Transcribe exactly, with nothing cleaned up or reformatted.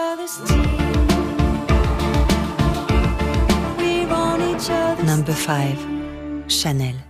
other's team. We're on each other's Number five, Chanel.